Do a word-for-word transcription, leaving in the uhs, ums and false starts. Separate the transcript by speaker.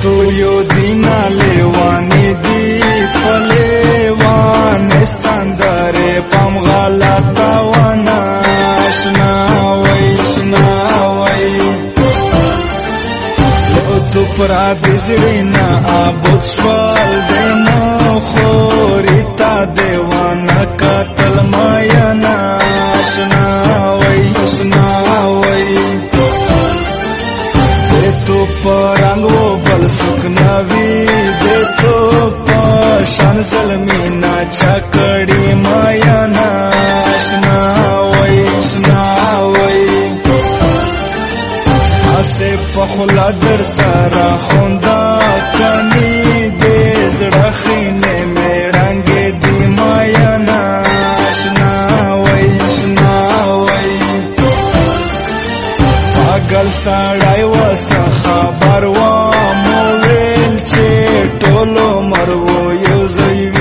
Speaker 1: ستوریو دینا لیوانی دی پلیوان سندره پام غلطا وانا شناوی شناوی لو تو پرا بزڑینا آبود شوال دینا خوری تا دیوانا قتل مایانا شناوی شناوی دے تو پرانگو بل سکناوی دے تو پاشان ظلمینا چکڑی مایانا شناوی شناوی آسے پخلا در سارا خوندا کنی دے زڑا خینے میرانگے دی مایانا شناوی شناوی پاگل ساڑائی واسا خبر وامو ویل چے ٹولو مرو یو زیوی